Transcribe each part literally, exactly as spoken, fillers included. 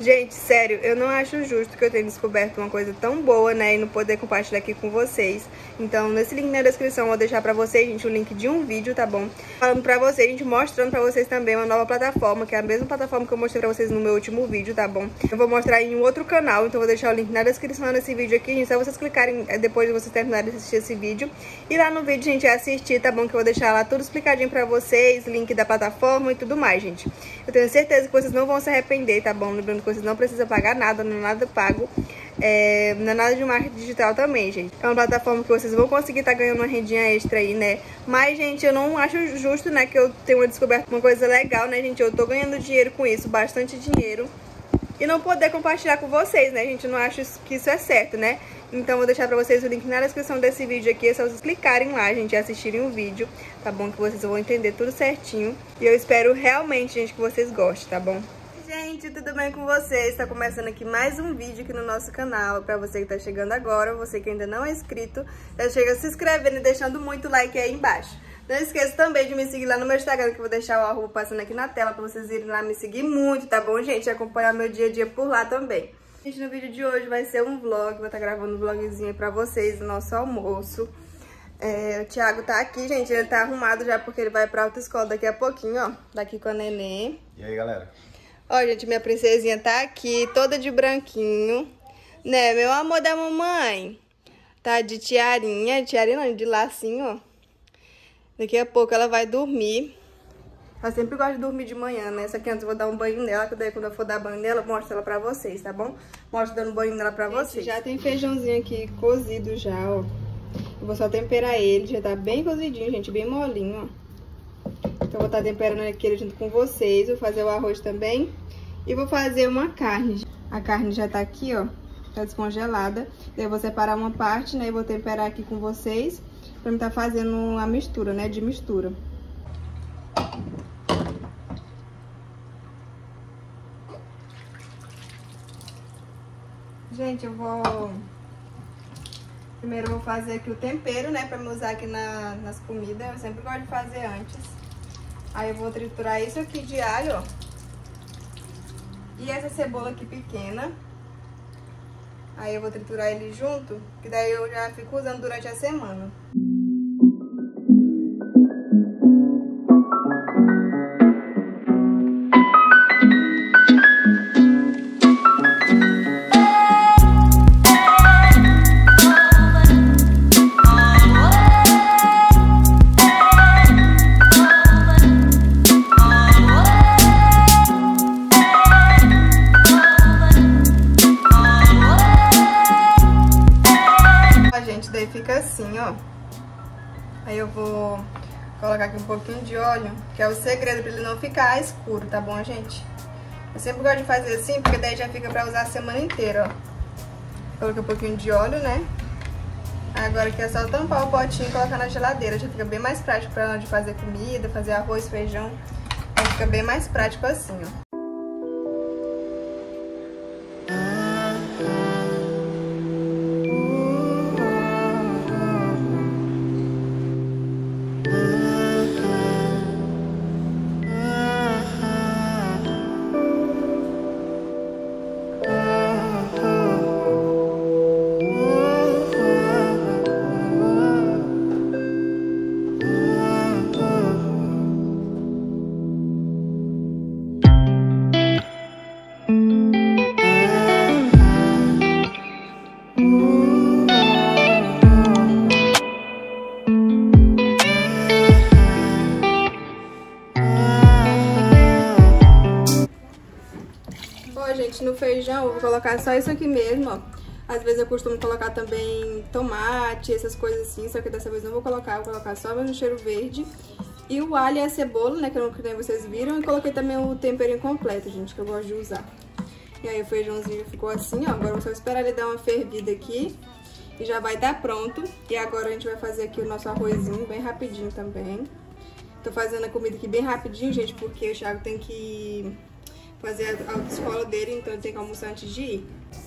Gente, sério, eu não acho justo que eu tenha descoberto uma coisa tão boa, né, e não poder compartilhar aqui com vocês. Então, nesse link na descrição, eu vou deixar pra vocês, gente, o link de um vídeo, tá bom? Falando pra vocês, gente, mostrando pra vocês também uma nova plataforma, que é a mesma plataforma que eu mostrei pra vocês no meu último vídeo, tá bom? Eu vou mostrar em um outro canal, então eu vou deixar o link na descrição desse vídeo aqui, gente, só vocês clicarem depois de vocês terminarem de assistir esse vídeo. E lá no vídeo, gente, é assistir, tá bom? Que eu vou deixar lá tudo explicadinho pra vocês, link da plataforma e tudo mais, gente. Eu tenho certeza que vocês não vão se arrepender, tá bom? Lembrando que vocês não precisam pagar nada, não é nada pago, é, não é nada de marketing digital também, gente. É uma plataforma que vocês vão conseguir estar tá ganhando uma rendinha extra aí, né? Mas, gente, eu não acho justo, né, que eu tenha descoberto uma coisa legal, né, gente? Eu tô ganhando dinheiro com isso, bastante dinheiro, e não poder compartilhar com vocês, né, gente? Eu não acho que isso é certo, né? Então, eu vou deixar pra vocês o link na descrição desse vídeo aqui, é só vocês clicarem lá, gente, e assistirem o vídeo, tá bom? Que vocês vão entender tudo certinho. E eu espero realmente, gente, que vocês gostem, tá bom? Gente, tudo bem com vocês? Está começando aqui mais um vídeo aqui no nosso canal. Pra você que tá chegando agora, você que ainda não é inscrito, já chega se inscrevendo e deixando muito like aí embaixo. Não esqueça também de me seguir lá no meu Instagram, que eu vou deixar o arroba passando aqui na tela pra vocês irem lá me seguir muito, tá bom, gente? E acompanhar meu dia a dia por lá também. Gente, no vídeo de hoje vai ser um vlog, vou estar gravando um vlogzinho aí pra vocês do nosso almoço. É, o Thiago tá aqui, gente, ele tá arrumado já porque ele vai pra autoescola daqui a pouquinho, ó. Daqui com a neném. E aí, galera? Ó, gente, minha princesinha tá aqui, toda de branquinho, né, meu amor da mamãe? Tá de tiarinha, tiarinha não, de lacinho, ó. Daqui a pouco ela vai dormir. Ela sempre gosta de dormir de manhã, né? Só que antes eu vou dar um banho nela, que daí quando eu for dar banho nela, eu mostro ela pra vocês, tá bom? Mostro dando banho nela pra vocês. Já tem feijãozinho aqui cozido já, ó. Eu vou só temperar ele, já tá bem cozidinho, gente, bem molinho, ó. Então, eu vou estar temperando aquele junto com vocês. Vou fazer o arroz também. E vou fazer uma carne. A carne já tá aqui, ó. Tá descongelada. Daí eu vou separar uma parte, né? E vou temperar aqui com vocês. Pra me estar fazendo a mistura, né? De mistura. Gente, eu vou... Primeiro eu vou fazer aqui o tempero, né? Pra me usar aqui na, nas comidas. Eu sempre gosto de fazer antes. Aí eu vou triturar isso aqui de alho, ó. E essa cebola aqui pequena. Aí eu vou triturar ele junto, que daí eu já fico usando durante a semana. Fica assim, ó. Aí eu vou colocar aqui um pouquinho de óleo, que é o segredo pra ele não ficar escuro, tá bom, gente? Eu sempre gosto de fazer assim, porque daí já fica pra usar a semana inteira, ó. Coloquei um pouquinho de óleo, né? Agora aqui é só tampar o potinho e colocar na geladeira. Já fica bem mais prático pra hora de fazer comida, fazer arroz, feijão. Aí fica bem mais prático assim, ó. Gente, no feijão eu vou colocar só isso aqui mesmo, ó. Às vezes eu costumo colocar também tomate, essas coisas assim, só que dessa vez não vou colocar, vou colocar só mesmo cheiro verde. E o alho e a cebola, né, que eu não que nem vocês viram, e coloquei também o temperinho completo, gente, que eu gosto de usar. E aí o feijãozinho ficou assim, ó. Agora eu vou só esperar ele dar uma fervida aqui e já vai estar pronto. E agora a gente vai fazer aqui o nosso arrozinho bem rapidinho também. Tô fazendo a comida aqui bem rapidinho, gente, porque o Thiago tem que fazer a autoescola dele, então ele tem que almoçar antes de ir.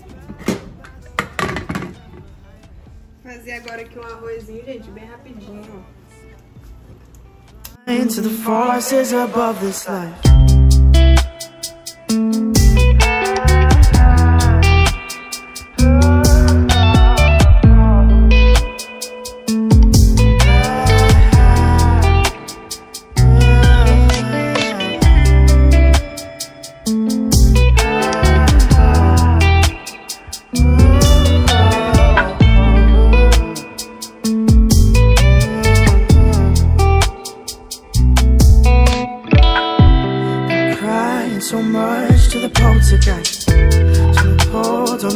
Fazer agora aqui um arrozinho, gente, bem rapidinho, ó. Into the forces above this life.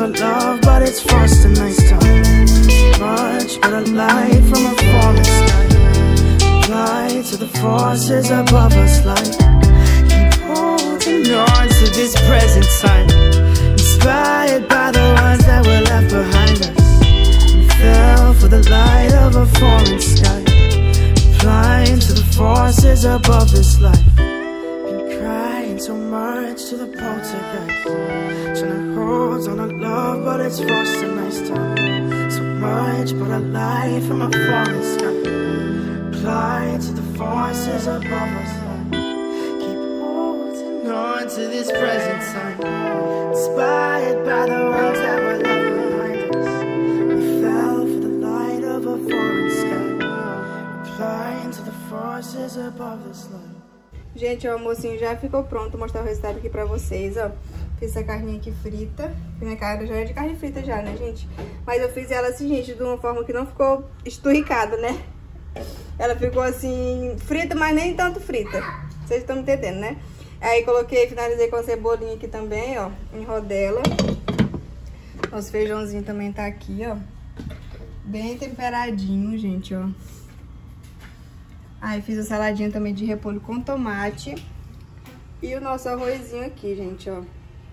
on love, but it's frost and nice time. Much better light from a falling sky. Fly to the forces above us like keep holding on to this present time. Inspired by the ones that were left behind us. We fell for the light of a falling sky. Flying to the forces above this life. Been crying so much to the poltergeist. Trying to hold on to love, but it's frost and nice time. So much but a light from a falling sky. Fly to the forces above us. Keep holding on to this present time. Inspired by the ones that were left behind us. We fell for the light of a falling sky. Flying to the forces above this light. Gente, o almocinho já ficou pronto. Vou mostrar o resultado aqui pra vocês, ó. Fiz essa carninha aqui frita. Minha cara já é de carne frita já, né, gente? Mas eu fiz ela assim, gente, de uma forma que não ficou esturricada, né? Ela ficou assim, frita, mas nem tanto frita. Vocês estão me entendendo, né? Aí coloquei, finalizei com a cebolinha aqui também, ó, em rodela. Nosso feijãozinho também tá aqui, ó. Bem temperadinho, gente, ó. Aí fiz a saladinha também de repolho com tomate. E o nosso arrozinho aqui, gente, ó.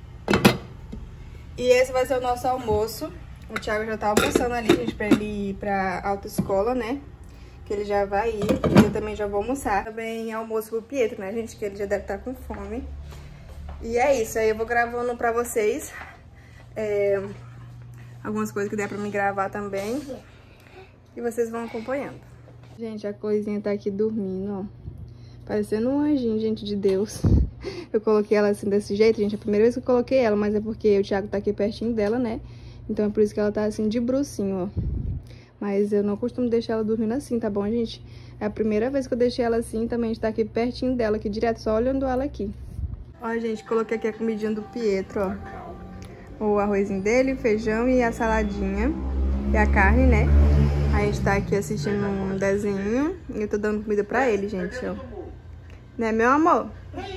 E esse vai ser o nosso almoço. O Thiago já tá almoçando ali, gente, pra ele ir pra autoescola, né? Que ele já vai ir. E eu também já vou almoçar. Também almoço pro Pietro, né, gente? Que ele já deve estar com fome. E é isso. Aí eu vou gravando pra vocês. É, algumas coisas que der pra me gravar também. E vocês vão acompanhando. Gente, a coisinha tá aqui dormindo, ó. Parecendo um anjinho, gente, de Deus. Eu coloquei ela assim desse jeito, gente. É a primeira vez que eu coloquei ela, mas é porque o Thiago tá aqui pertinho dela, né? Então é por isso que ela tá assim de brucinho, ó. Mas eu não costumo deixar ela dormindo assim, tá bom, gente? É a primeira vez que eu deixei ela assim, também a gente tá aqui pertinho dela, aqui direto, só olhando ela aqui. Ó, gente, coloquei aqui a comidinha do Pietro, ó. O arrozinho dele, feijão e a saladinha. E a carne, né? A gente tá aqui assistindo um desenho e eu tô dando comida pra ele, gente, ó. Né, meu amor?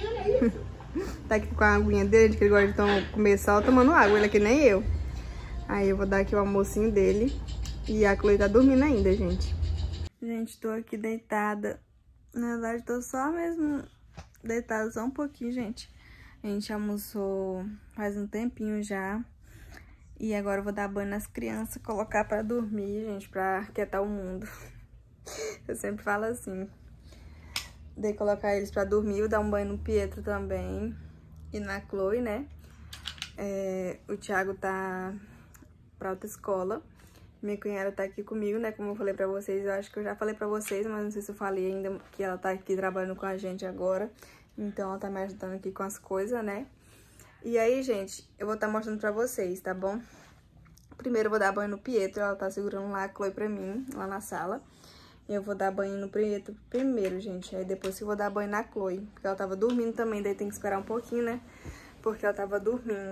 Tá aqui com a aguinha dele, que ele gosta de tom, comer só tomando água, ele é que nem eu. Aí eu vou dar aqui o almocinho dele. E a Chloe tá dormindo ainda, gente. Gente, tô aqui deitada. Na verdade, tô só mesmo deitada só um pouquinho, gente. A gente almoçou faz um tempinho já. E agora eu vou dar banho nas crianças, colocar pra dormir, gente, pra quietar o mundo. Eu sempre falo assim. Dei colocar eles pra dormir, vou dar um banho no Pietro também. E na Chloe, né? É, o Thiago tá pra autoescola. Minha cunhada tá aqui comigo, né? Como eu falei pra vocês, eu acho que eu já falei pra vocês, mas não sei se eu falei ainda que ela tá aqui trabalhando com a gente agora. Então ela tá me ajudando aqui com as coisas, né? E aí, gente, eu vou estar mostrando pra vocês, tá bom? Primeiro eu vou dar banho no Pietro, ela tá segurando lá a Chloe pra mim, lá na sala. Eu vou dar banho no Pietro primeiro, gente. Aí depois eu vou dar banho na Chloe, porque ela tava dormindo também, daí tem que esperar um pouquinho, né? Porque ela tava dormindo.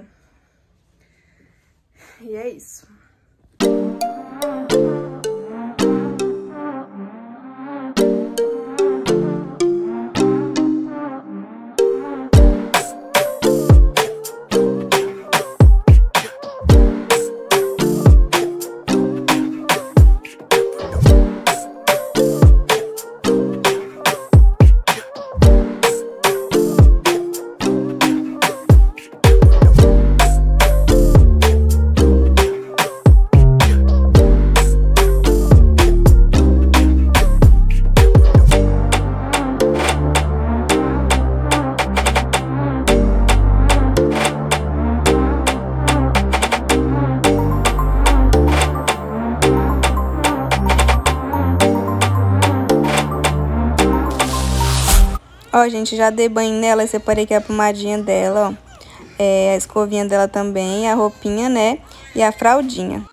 E é isso. Ó, gente, já dei banho nela e separei aqui a pomadinha dela, ó. É, a escovinha dela também, a roupinha, né? E a fraldinha.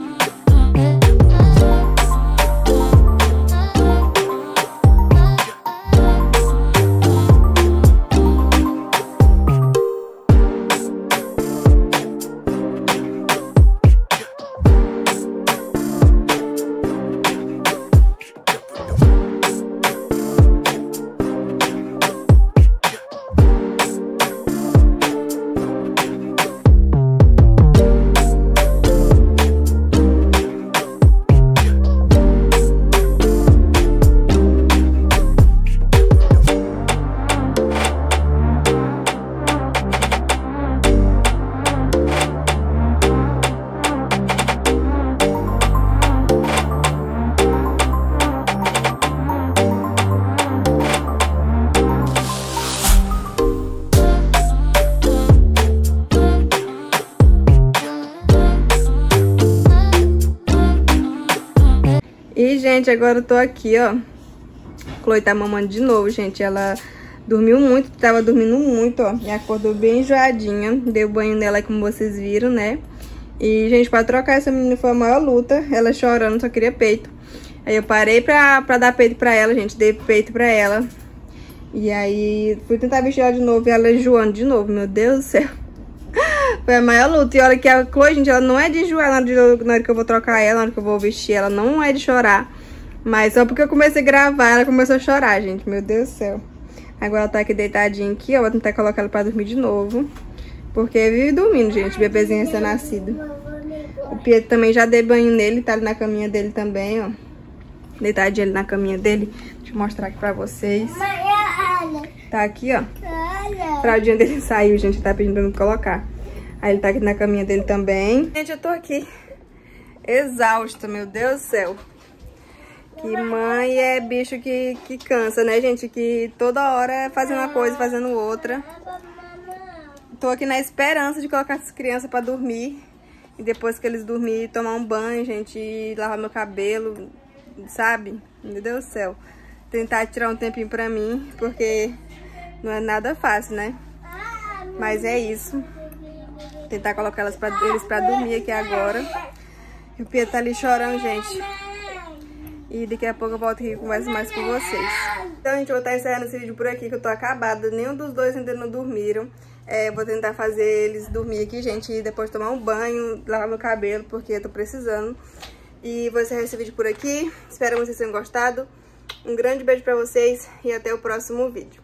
gente, agora eu tô aqui, ó. Chloe tá mamando de novo, gente. Ela dormiu muito, tava dormindo muito, ó. E acordou bem enjoadinha. Dei o banho nela, como vocês viram, né? E, gente, pra trocar essa menina foi a maior luta. Ela chorando, só queria peito. Aí eu parei pra, pra dar peito pra ela, gente. Dei peito pra ela. E aí fui tentar vestir ela de novo e ela enjoando de novo. Meu Deus do céu. Foi a maior luta. E olha que a Chloe, gente, ela não é de enjoar na hora, de, na hora que eu vou trocar ela, na hora que eu vou vestir ela. Não é de chorar. Mas só porque eu comecei a gravar, ela começou a chorar, gente. Meu Deus do céu. Agora ela tá aqui deitadinha aqui, ó. Vou tentar colocar ela pra dormir de novo. Porque vive dormindo, gente. Bebezinho recém-nascido. O Pietro também já dei banho nele. Tá ali na caminha dele também, ó. Deitadinho ali na caminha dele. Deixa eu mostrar aqui pra vocês. Tá aqui, ó. A fraldinha dele saiu, gente. Tá pedindo pra me colocar. Aí ele tá aqui na caminha dele também. Gente, eu tô aqui exausta, meu Deus do céu. Que mãe é bicho que, que cansa, né, gente? Que toda hora é fazendo uma coisa, fazendo outra. Tô aqui na esperança de colocar as crianças pra dormir. E depois que eles dormirem, tomar um banho, gente. E lavar meu cabelo, sabe? Meu Deus do céu. Tentar tirar um tempinho pra mim, porque não é nada fácil, né? Mas é isso. Tentar colocar elas pra, eles pra dormir aqui agora. E o Pietro tá ali chorando, gente. E daqui a pouco eu volto aqui e converso mais com vocês. Então, gente, eu vou estar encerrando esse vídeo por aqui, que eu tô acabada. Nenhum dos dois ainda não dormiram. É, vou tentar fazer eles dormir aqui, gente, e depois tomar um banho, lavar meu cabelo, porque eu tô precisando. E vou encerrar esse vídeo por aqui. Espero que vocês tenham gostado. Um grande beijo pra vocês e até o próximo vídeo.